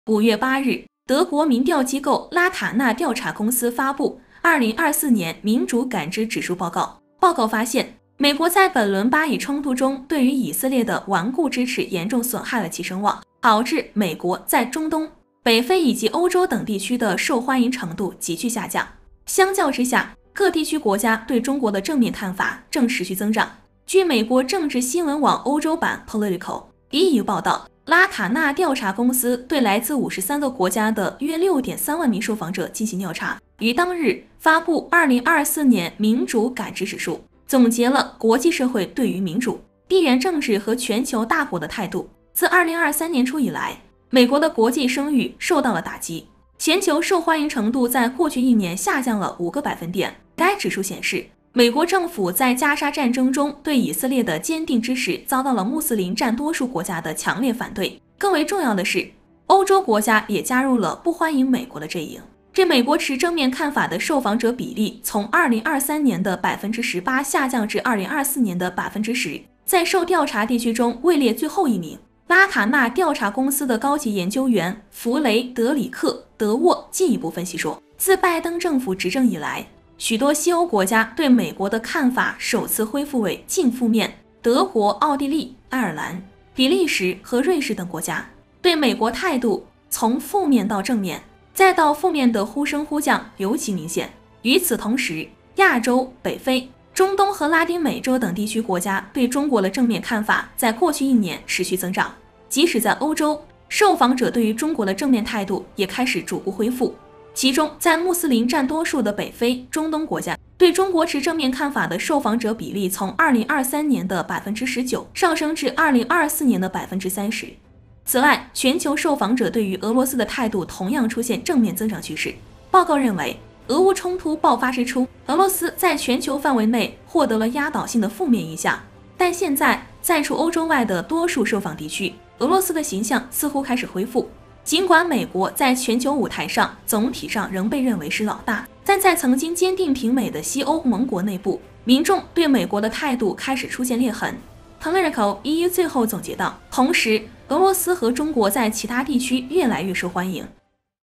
5月8日，德国民调机构拉塔纳调查公司发布2024年民主感知指数报告。报告发现，美国在本轮巴以冲突中对于以色列的顽固支持严重损害了其声望，导致美国在中东、北非以及欧洲等地区的受欢迎程度急剧下降。相较之下，各地区国家对中国的正面看法正持续增长。据美国政治新闻网欧洲版 Political EU 报道，拉塔纳调查公司对来自53个国家的约 6.3 万名受访者进行调查，于当日发布2024年民主感知指数，总结了国际社会对于民主、地缘政治和全球大国的态度。自2023年初以来，美国的国际声誉受到了打击，全球受欢迎程度在过去1年下降了5个百分点。该指数显示，美国政府在加沙战争中对以色列的坚定支持遭到了穆斯林占多数国家的强烈反对。更为重要的是，欧洲国家也加入了不欢迎美国的阵营。这美国持正面看法的受访者比例从2023年的 18% 下降至2024年的 10%， 在受调查地区中位列最后1名。拉塔纳调查公司的高级研究员弗雷德里克·德沃进一步分析说，自拜登政府执政以来，许多西欧国家对美国的看法首次恢复为近负面。德国、奥地利、爱尔兰、比利时和瑞士等国家对美国态度从负面到正面，再到负面的忽升忽降尤其明显。与此同时，亚洲、北非、中东和拉丁美洲等地区国家对中国的正面看法在过去1年持续增长。即使在欧洲，受访者对于中国的正面态度也开始逐步恢复。其中，在穆斯林占多数的北非、中东国家，对中国持正面看法的受访者比例从2023年的 19% 上升至2024年的 30%。此外，全球受访者对于俄罗斯的态度同样出现正面增长趋势。报告认为，俄乌冲突爆发之初，俄罗斯在全球范围内获得了压倒性的负面影响，但现在在除欧洲外的多数受访地区，俄罗斯的形象似乎开始恢复。尽管美国在全球舞台上总体上仍被认为是老大，但在曾经坚定挺美的西欧盟国内部，民众对美国的态度开始出现裂痕。Political EU 最后总结道，同时俄罗斯和中国在其他地区越来越受欢迎，